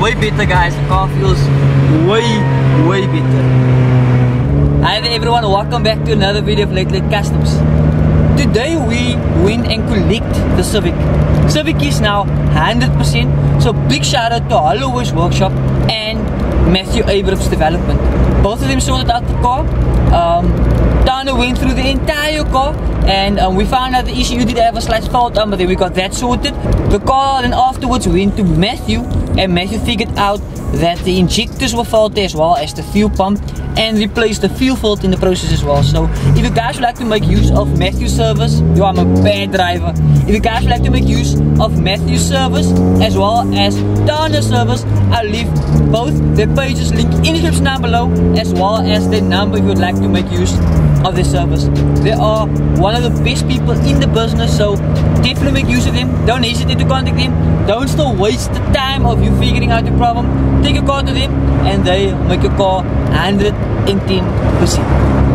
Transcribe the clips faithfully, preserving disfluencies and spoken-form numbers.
way better, guys. The car feels way, way better. Hi there everyone, welcome back to another video of Late Late Customs. Today we went and collect the Civic. Civic is now one hundred percent. So big shout out to Holloway's Workshop and Matthew Abrams Development. Both of them sorted out the car. Um, Tana went through the entire car and um, we found out the issue did have a slight fault on, but then we got that sorted. The car then afterwards went to Matthew and Matthew figured out that the injectors were faulty as well as the fuel pump and replaced the fuel filter in the process as well. So if you guys would like to make use of Matthew's service, yo, I'm a bad driver. If you guys would like to make use of Matthew's service as well as Tana's service, I'll leave both their pages linked in the description down below as well as their number if you would like to make use of their service. They are one of the best people in the business, so definitely make use of them. Don't hesitate to contact them. Don't still waste the time of you figuring out your problem. Take a car to them and they make your car one hundred ten percent.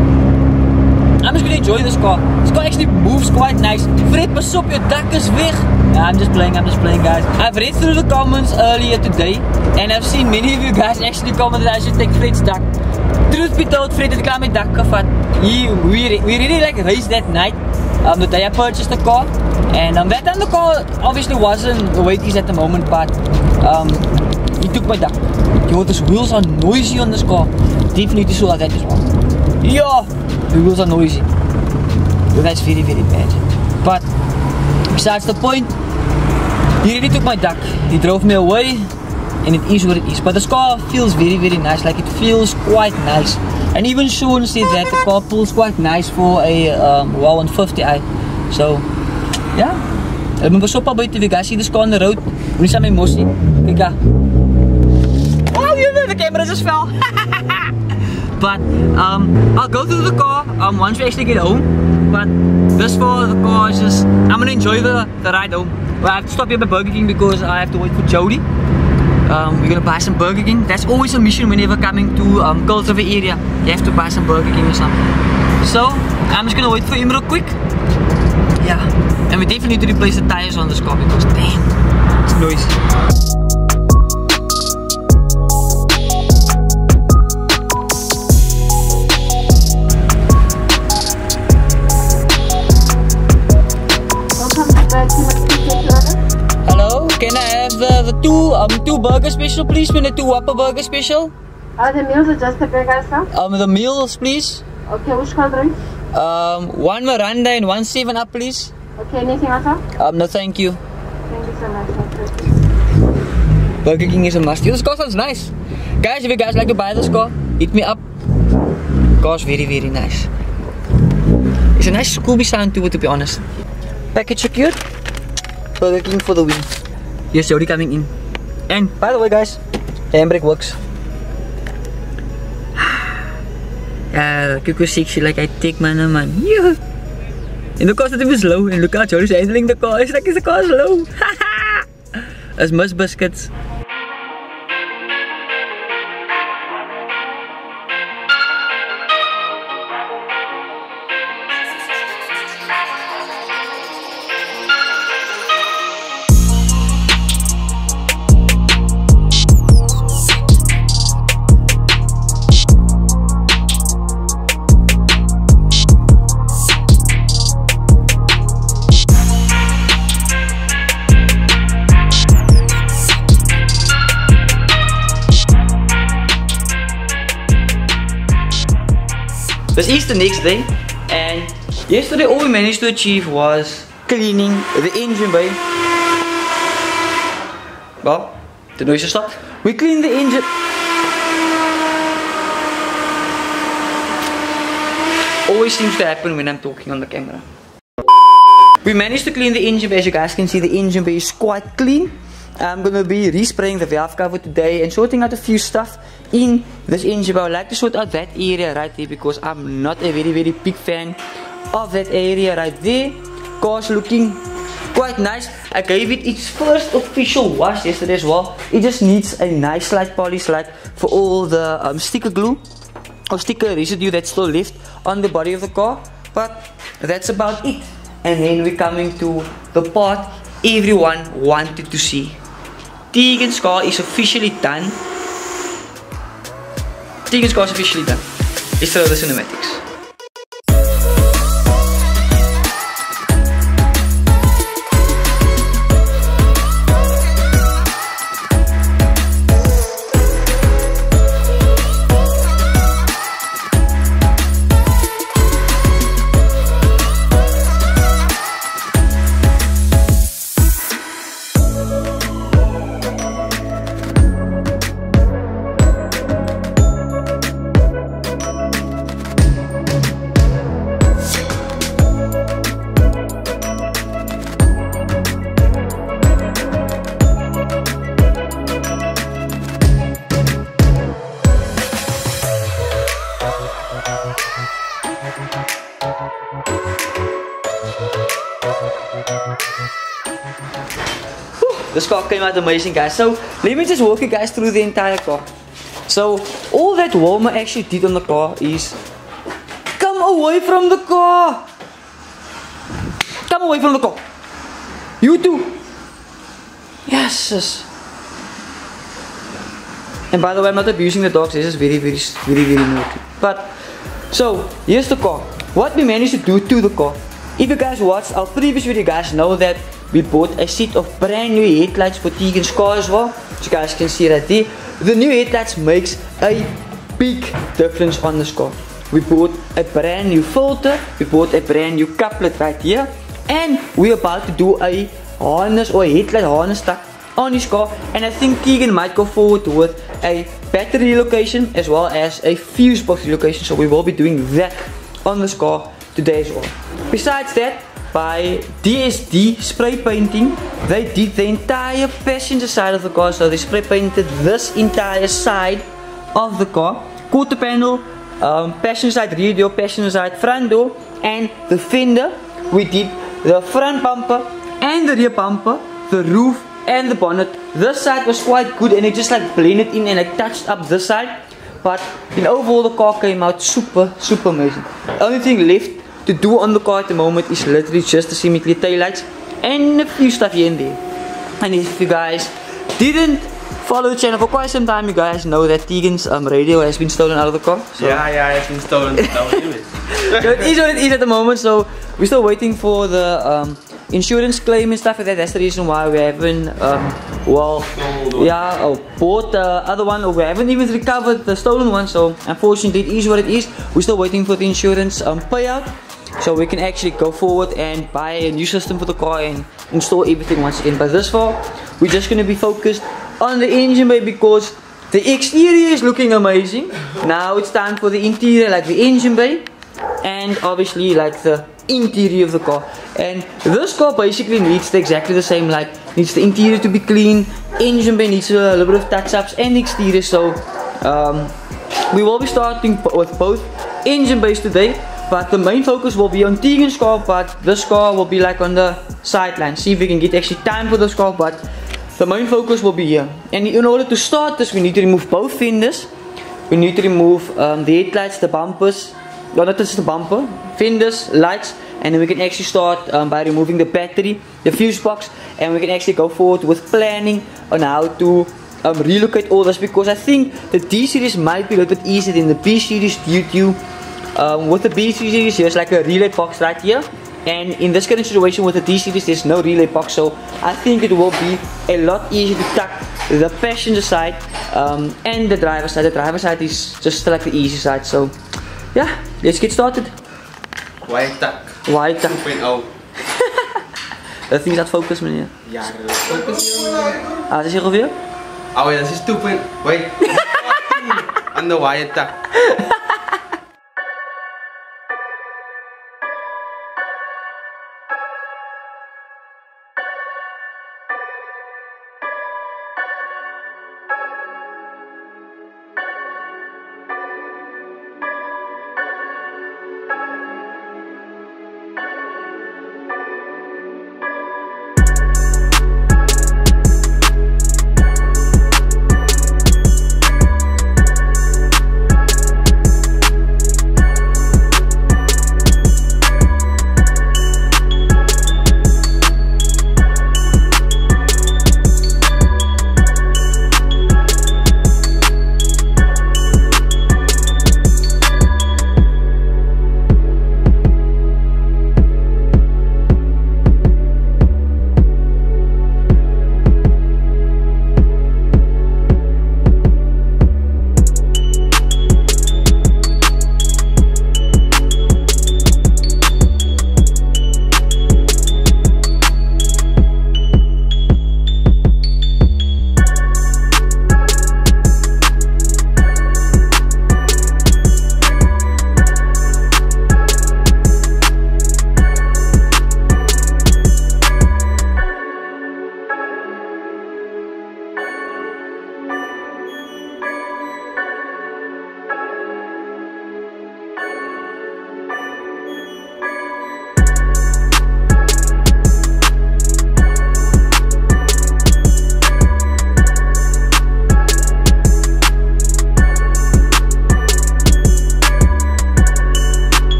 I'm just gonna enjoy this car. This car actually moves quite nice. Fred, pas op, your dak is weg. Yeah, I'm just playing, I'm just playing, guys. I've read through the comments earlier today and I've seen many of you guys actually comment that I should take Fred's dak. Truth be told, Fred het klaar met dak gevat. He, we, we really like raced that night. Um, the day I purchased the car. And um, that time the car obviously wasn't the way it is at the moment, but um, he took my duck. Yo, these wheels are noisy on this car. Definitely to show that as well. Yeah, the wheels are noisy. Yo, that's very, very bad. But besides the point, he really took my duck. He drove me away, and it is what it is. But this car feels very, very nice. Like it feels quite nice. And even Sean said that the car pulls quite nice for a um, one fifty i. So. Ja, ek moet pas op buite, if you guys see this car on the road, moenie saam my mos nie. Kyk ja. Oh, you know, the camera just fell. But um, I'll go through the car um, once we actually get home. But this for the car is just, I'm gonna enjoy the, the ride home. But I have to stop here by Burger King because I have to wait for Jody. Um, we're gonna buy some Burger King. That's always a mission whenever coming to um, Cold River area. You have to buy some Burger King or something. So I'm just gonna wait for him real quick. Yeah, and we definitely need to replace the tires on this car because damn, it's noisy. Hello, can I have the, the two um two burger special please, with the two Whopper burger special? Uh, the meals are just a burger stuff? Um, the meals please. Okay, which color drink? Um, one Miranda and one seven up please. Okay, anything else? Um, no thank you. Thank you so much. Burger King is a must. This car sounds nice. Guys, if you guys like to buy this car, hit me up. Car's very, very nice. It's a nice Scooby sound to it, to be honest. Package secured. Burger King for the win. Here's Jody coming in. And, by the way guys, the handbrake works. Yeah, look how sexy, like I take man, man. Yeah. And the car is even slow. And look how Jody's handling the car. It's like, is the car slow? That's Mus Biscuits. This is the next day, and yesterday all we managed to achieve was cleaning the engine bay. Well, the noise has stopped. We cleaned the engine. Always seems to happen when I'm talking on the camera. We managed to clean the engine bay. As you guys can see, the engine bay is quite clean. I'm going to be respraying the valve cover today and sorting out a few stuff in this engine bay. I would like to sort out that area right there because I'm not a very very big fan of that area right there. Car's looking quite nice. I gave it its first official wash yesterday as well. It just needs a nice slight polish, like for all the um, sticker glue or sticker residue that's still left on the body of the car. But that's about it. And then we're coming to the part everyone wanted to see. Tegan's car is officially done. Tegan's car is officially done. Let's throw the cinematics. This car came out amazing, guys. So let me just walk you guys through the entire car. So all that Walmer actually did on the car is come away from the car. Come away from the car. You too. Yes. yes. And by the way, I'm not abusing the dogs. This is very, very, very, very naughty. But so here's the car. What we managed to do to the car. If you guys watched our previous video, you guys know that we bought a set of brand new headlights for Tegan's car as well. So you guys can see that there. The new headlights makes a big difference on this car. We bought a brand new filter. We bought a brand new couplet right here. And we're about to do a harness or a headlight harness stuck on his car. And I think Tegan might go forward with a battery relocation as well as a fuse box relocation. So we will be doing that on this car today as well. Besides that, by D S D spray painting, they did the entire passenger side of the car. So they spray painted this entire side of the car. Quarter panel, um, passenger side rear door, passenger side front door, and the fender. We did the front bumper and the rear bumper, the roof and the bonnet. This side was quite good and it just like blended in and I touched up this side. But in overall the car came out super super amazing. The only thing left to do on the car at the moment is literally just the semi-clear taillights and a few stuff here and there. And if you guys didn't follow the channel for quite some time, you guys know that Tegan's um, radio has been stolen out of the car. So yeah, yeah, it's been stolen. So it is what it is at the moment. So we're still waiting for the um, insurance claim and stuff like that. That's the reason why we haven't, um, well, yeah, oh, bought the other one, or we haven't even recovered the stolen one. So unfortunately, it is what it is. We're still waiting for the insurance um, payout, so we can actually go forward and buy a new system for the car and install everything once again. But this far, we're just gonna be focused on the engine bay because the exterior is looking amazing. Now it's time for the interior, like the engine bay, and obviously like the interior of the car. And this car basically needs the exactly the same, like needs the interior to be clean, engine bay needs a little bit of touch-ups, and the exterior. So um, we will be starting with both engine bays today, but the main focus will be on Tegan's car. But this car will be like on the sideline. See if we can get actually time for this car, but the main focus will be here. And in order to start this, we need to remove both fenders. We need to remove um, the headlights, the bumpers, no, not just the bumper, fenders, lights, and then we can actually start um, by removing the battery, the fuse box, and we can actually go forward with planning on how to um, relocate all this, because I think the D series might be a little bit easier than the B series due to um, with the B series there's like a relay box right here, and in this current situation with the D series there's no relay box. So I think it will be a lot easier to tuck the passenger side um, and the driver side. The driver side is just like the easy side. So yeah, let's get started. Why tuck? Why tuck? two point oh. Dat ding staat focus, meneer. Ja, focus hier. Ah, dat is hier alweer? Oh ja, dat is two point oh. Wait. On the wire tuck.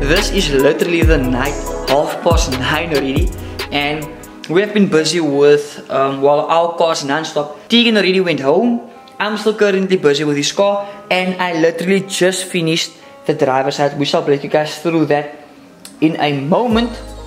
this is literally the night, half past nine already, and we have been busy with um, well, our cars non-stop. Tegan already went home. I'm still currently busy with his car, and I literally just finished the driver's side. We shall break you guys through that in a moment.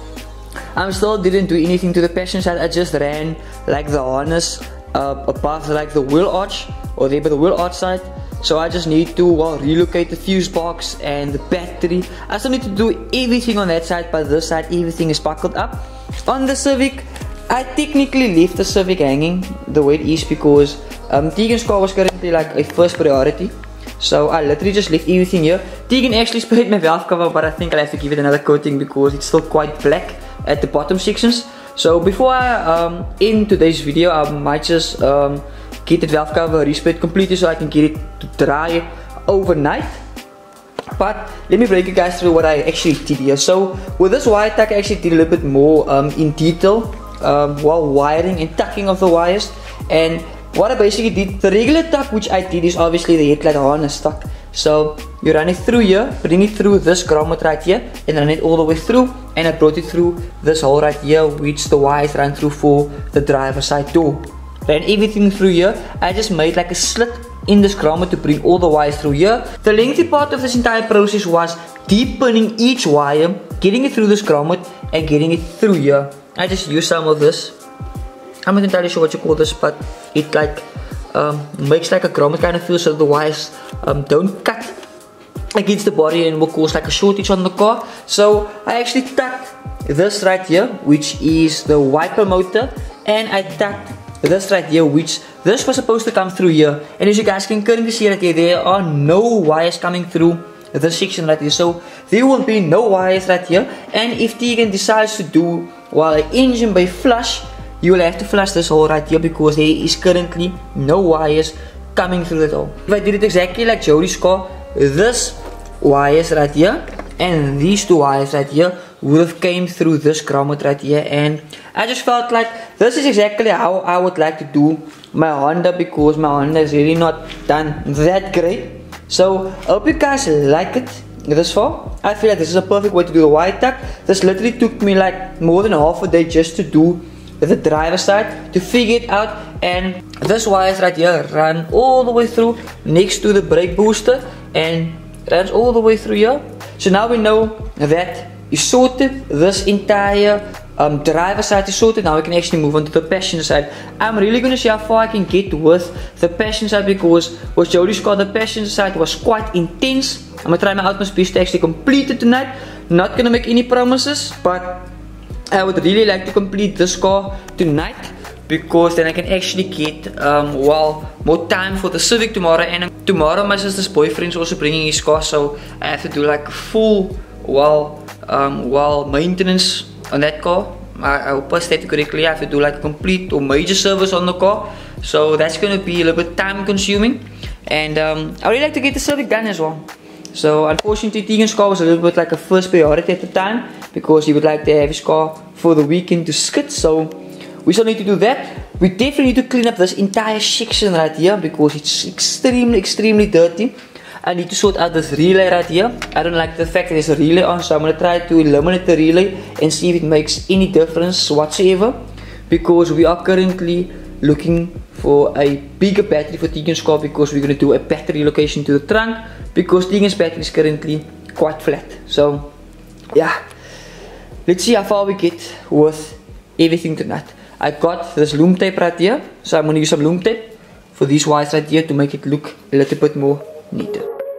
I still didn't do anything to the passenger side. I just ran like the harness uh, above like the wheel arch, or there by the wheel arch side. So I just need to well, relocate the fuse box and the battery. I still need to do everything on that side, but this side everything is buckled up. On the Civic, I technically left the Civic hanging the way it is because um, Tegan's car was currently like a first priority. So I literally just left everything here. Tegan actually sprayed my valve cover, but I think I'll have to give it another coating because it's still quite black at the bottom sections. So before I um, end today's video, I might just um, get the valve cover resprayed completely so I can get it to dry overnight. But let me break you guys through what I actually did here. So with this wire tuck, I actually did a little bit more um, in detail um, while wiring and tucking of the wires. And what I basically did, the regular tuck which I did is obviously the headlight harness tuck. So you run it through here, bring it through this grommet right here, and run it all the way through. And I brought it through this hole right here, which the wires run through for the driver's side door. Ran everything through here. I just made like a slit in this grommet to bring all the wires through here. The lengthy part of this entire process was deepening each wire, getting it through this grommet, and getting it through here. I just used some of this. I'm not entirely sure what you call this, but it like um, makes like a grommet kind of feel so the wires um, don't cut against the body and will cause like a shortage on the car. So I actually tucked this right here, which is the wiper motor, and I tucked this right here, which this was supposed to come through here. And as you guys can currently see right here, there are no wires coming through this section right here. So there will be no wires right here. And if Tegan decides to do while well, an engine bay flush, you will have to flush this hole right here because there is currently no wires coming through that hole. If I did it exactly like Jody's car, this wires right here and these two wires right here would have came through this grommet right here, and I just felt like this is exactly how I would like to do my Honda because my Honda is really not done that great. So I hope you guys like it this far. I feel like this is a perfect way to do the wire tuck. This literally took me like more than half a day just to do the driver's side to figure it out, and this wires right here run all the way through next to the brake booster and runs all the way through here. So now we know that is sorted. This entire um, driver's side is sorted. Now we can actually move on to the passenger side. I'm really going to see how far I can get with the passenger side because with Jody's car the passenger side was quite intense. I'm going to try my utmost best to actually complete it tonight. Not going to make any promises, but I would really like to complete this car tonight because then I can actually get um, well, more time for the Civic tomorrow. And tomorrow my sister's boyfriend is also bringing his car, so I have to do like full well, um, well maintenance on that car. I, I hope I stated correctly. I have to do like a complete or major service on the car, so that's going to be a little bit time consuming. And um, I really like to get the Civic done as well. So unfortunately Tegan's car was a little bit like a first priority at the time because he would like to have his car for the weekend to skid. So we still need to do that. We definitely need to clean up this entire section right here because it's extremely extremely dirty. I need to sort out this relay right here. I don't like the fact that there's a relay on, so I'm going to try to eliminate the relay and see if it makes any difference whatsoever, because we are currently looking for a bigger battery for Tegan's car because we're going to do a battery relocation to the trunk because Tegan's battery is currently quite flat. So yeah, let's see how far we get with everything tonight. I got this loom tape right here, so I'm going to use some loom tape for these wires right here to make it look a little bit more neater.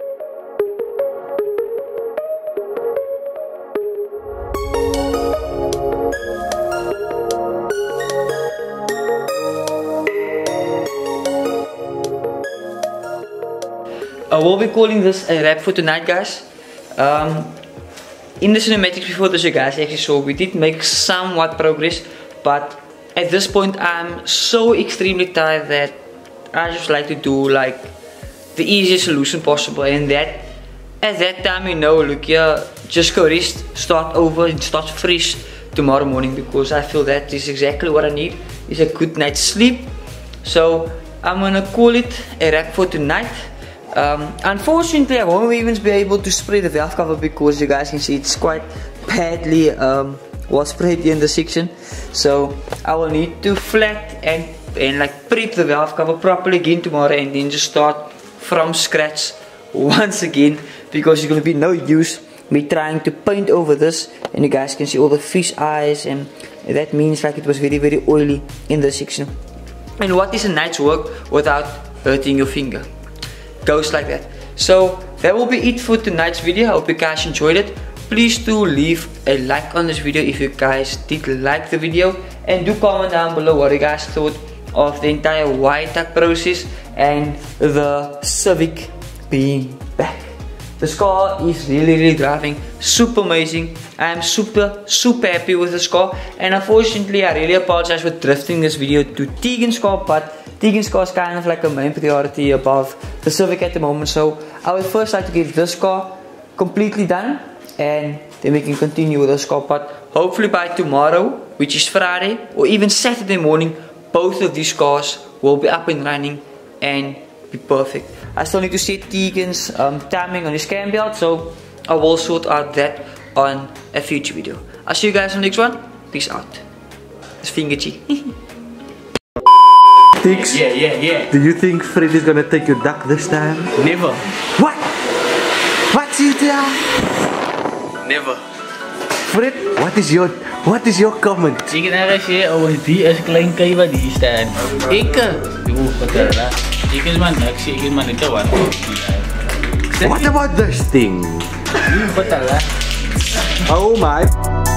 I will be calling this a wrap for tonight, guys. Um, in the cinematics before this, you guys actually saw we did make somewhat progress, but at this point I'm so extremely tired that I just like to do like the easiest solution possible, and that at that time, you know, look here, just go rest, start over and start fresh tomorrow morning, because I feel that is exactly what I need, is a good night's sleep. So I'm gonna call it a wrap for tonight. Um, unfortunately, I won't even be able to spray the valve cover because you guys can see it's quite badly um, was sprayed in the section. So I will need to flat and, and like prep the valve cover properly again tomorrow, and then just start from scratch once again, because it's going to be no use me trying to paint over this, and you guys can see all the fish eyes, and that means like it was very very oily in this section. And what is a night's work without hurting your finger? Goes like that. So that will be it for tonight's video. I hope you guys enjoyed it. Please do leave a like on this video if you guys did like the video, and do comment down below what you guys thought of the entire Y TAC process and the Civic being back. This car is really really driving super amazing. I am super super happy with this car, and unfortunately I really apologize for drifting this video to Tegan's car, but Tegan's car is kind of like a main priority above the Civic at the moment. So I would first like to get this car completely done, and then we can continue with this car. But hopefully by tomorrow, which is Friday, or even Saturday morning, both of these cars will be up and running and be perfect. I still need to set Tegan's um, timing on his cam belt, so I will sort out that on a future video. I'll see you guys on the next one. Peace out. It's Fingerchi. Tix, Yeah, yeah, yeah. do you think Fred is gonna take your duck this time? Never. What? What's it there? Never. Fred, what is your what is your comment? Sige na kasi, oh, di as klein kayo ba di stand? Ika! Yung betul lah. Ikan mana? Si ikan mana kawan? What about this thing? Betul lah. Oh my.